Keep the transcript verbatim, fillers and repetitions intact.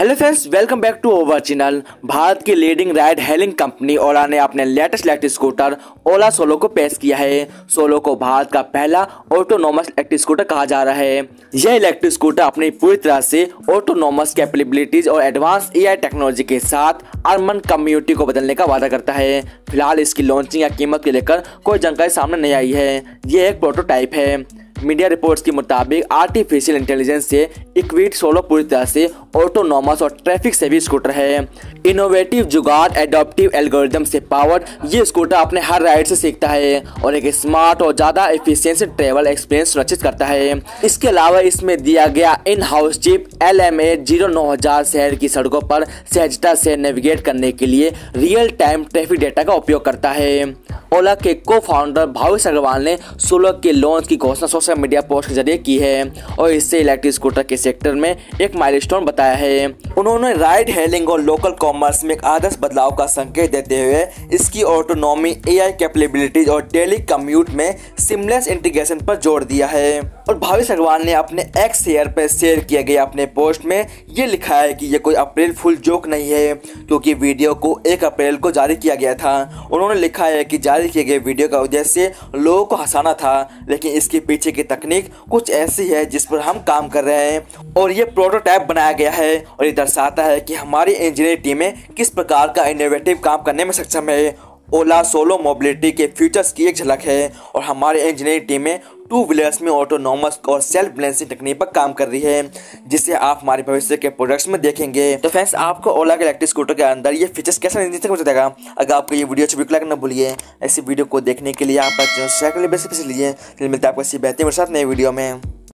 Hello friends, welcome back to our channel. Bharat की leading ride hailing company Ola ने अपने latest electric scooter Ola Solo को पेश किया है। सोलो को भारत का पहला ऑटोनोमस इलेक्ट्रिक स्कूटर कहा जा रहा है। यह इलेक्ट्रिक स्कूटर अपनी पूरी तरह से ऑटोनोमस कैपेबिलिटीज और एडवांस एआई टेक्नोलॉजी के साथ अर्बन कम्युनिटी को बदलने का वादा करता है। फिलहाल इसकी लॉन्चिंग या कीमत को लेकर कोई जानकारी सामने नहीं आई है। यह एक प्रोटोटाइप है। मीडिया रिपोर्ट्स के मुताबिक आर्टिफिशियल इंटेलिजेंस से इक्विप्ड सोलो पूरी तरह से ऑटोनोमस और ट्रैफिक सेवी स्कूटर है। इनोवेटिव जुगाड़ एडॉप्टिव एल्गोरिदम से पावर्ड ये स्कूटर अपने हर राइड से सीखता है और एक स्मार्ट और ज़्यादा एफिशिएंसी ट्रैवल एक्सपीरियंस सुनिश्चित करता है। इसके अलावा इसमें दिया गया in house chip L M A zero नौ हजार शहर की सड़कों पर सहजता से नेविगेट करने के लिए रियल टाइम ट्रैफिक डेटा का उपयोग करता है। ओला के को फाउंडर भावेश अग्रवाल ने सोलो के लॉन्च की घोषणा सोशल मीडिया पोस्ट के जरिए की है और इससे इलेक्ट्रिक स्कूटर के सेक्टर में एक माइलस्टोन बताया है। उन्होंने राइड हेलिंग और लोकल कॉमर्स में एक आदर्श बदलाव का संकेत देते हुए इसकी ऑटोनॉमी, एआई कैपेबिलिटीज और डेली कम्यूट में सिमलेस इंटीग्रेशन पर जोर दिया है। और भावेश अग्रवाल ने अपने एक्स शेयर पर शेयर किए गए अपने पोस्ट में ये लिखा है कि यह कोई अप्रैल फुल जोक नहीं है, क्योंकि वीडियो को एक अप्रैल को जारी किया गया था। उन्होंने लिखा है कि जारी किए गए वीडियो का उद्देश्य लोगों को हंसाना था, लेकिन इसके पीछे की तकनीक कुछ ऐसी है जिस पर हम काम कर रहे हैं और ये प्रोटोटाइप बनाया गया है और ये दर्शाता है कि हमारी इंजीनियरिंग टीमें किस प्रकार का इनोवेटिव काम करने में सक्षम है। ओला सोलो मोबिलिटी के फीचर्स की एक झलक है और हमारे इंजीनियरिंग टीमें टू व्हीलर्स में ऑटोनोमस और सेल्फ बैलेंसिंग तकनीक पर काम कर रही है, जिसे आप हमारे भविष्य के प्रोडक्ट्स में देखेंगे। तो फ्रेंड्स, आपको ओला के इलेक्ट्रिक स्कूटर के अंदर ये फीचर्स कैसा देखने को मिलेगा? अगर आपको ये वीडियो अच्छी बिल्कुल ना भूलिए। ऐसी वीडियो को देखने के लिए आप शेयर कर लिए। मिलता है आपको ऐसी बेहतरीन मेरे साथ नए वीडियो में।